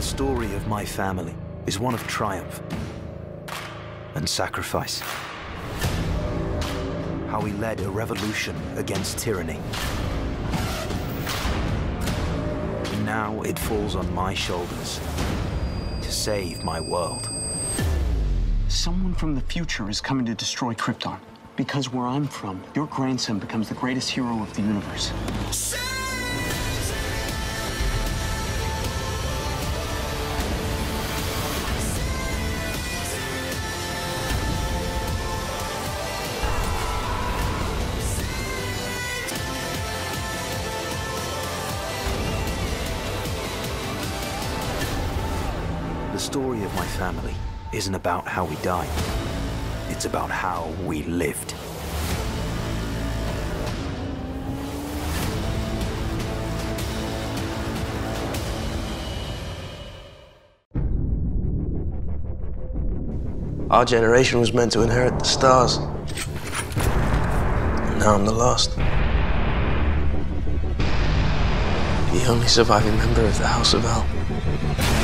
story of my family is one of triumph and sacrifice. How we led a revolution against tyranny. And now it falls on my shoulders to save my world. Someone from the future is coming to destroy Krypton. Because where I'm from, your grandson becomes the greatest hero of the universe. The story of my family isn't about how we died. It's about how we lived. Our generation was meant to inherit the stars. And now I'm the last. The only surviving member of the House of L.